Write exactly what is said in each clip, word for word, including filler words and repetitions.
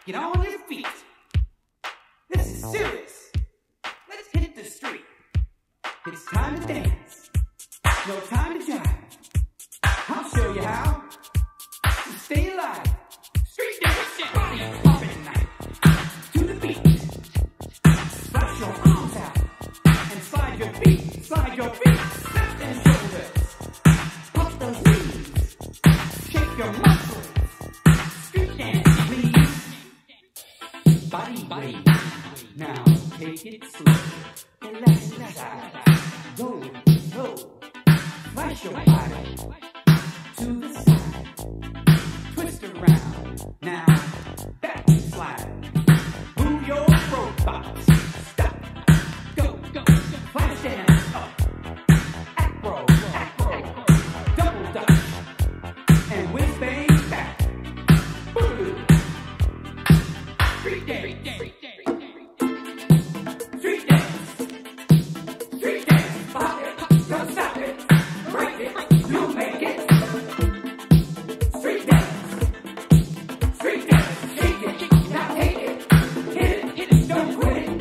Get on your feet. This is serious. Let's hit the street. It's time to dance. No time to jive. I'll show you how. So stay alive. Street dance. Body popping tonight. To the beat. Splash your arms out. And slide your feet. Slide your feet. Snap them shoulders. Pump those knees. Shake your muscles. Street dance, please. Body, body. Now take it slow. Relax inside. Go, go. Flash your body to the side. Twist around. Now back slide. Move your robots. Stop. Go, go. Flash dance up. Acro, acro. Double dutch. And whiz bang back. Boo. Street dance. Street dance. Street dance. Pop it. Don't stop it. Break it. You make it. Street dance. Street dance. Shake it. Now take it. Hit it. Hit it. Don't quit it.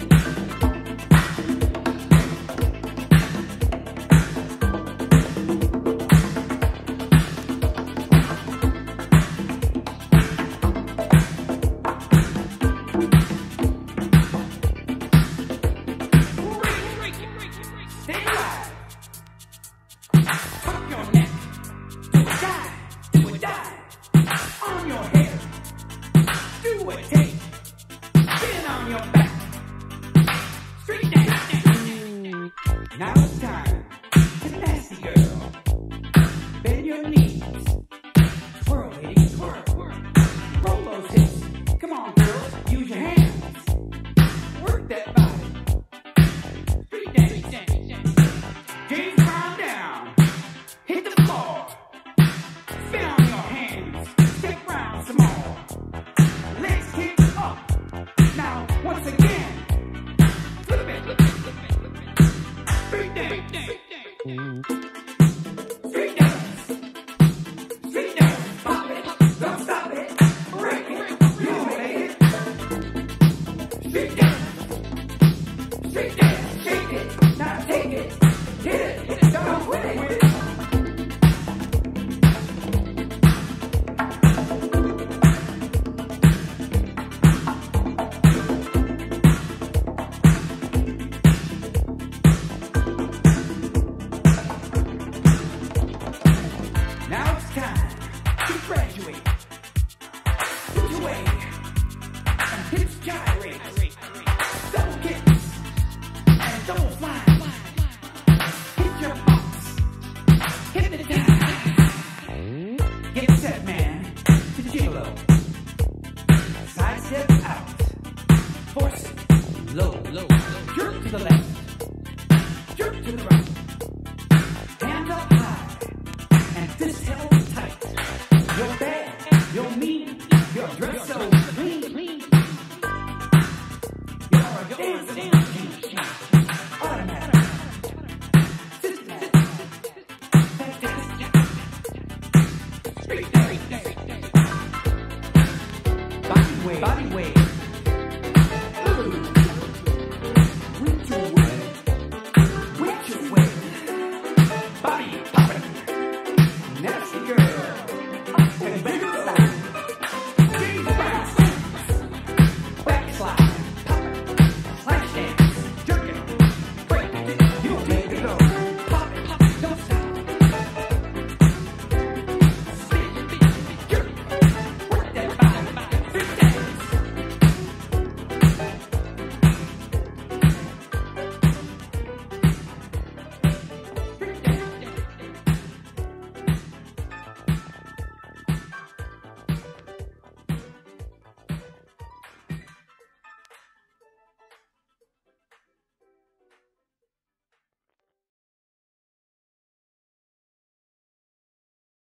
Stay alive. Tuck your neck. Do a dive. Do a dive. On your head. Do a take. Spin on your back. Street dance. Now it's time to nasty girl. Bend your knees. Twirl, lady, twirl. Roll those hips. Come on, girls. Use your hands. Work that body. Street dance. James Brown down. Hit the floor. Spin on your hands. Step round some more. Legs kick up. Now, once again. Flip it. Street dance. Street dance. Street dance. Pop it. Don't stop it. Break it. You make it. Street dance. Street dance. Shake it. Now take it. Hit it. Don't quit it. Now it's time to graduate. Put your way and hips gyrate. Double kicks and double flies. Hit your box. Hypnotize. Get set, man, to gigolo. Side step out. Force it. Low, low, low. Jerk to the left. Jerk to the right. Hands up high. And fist held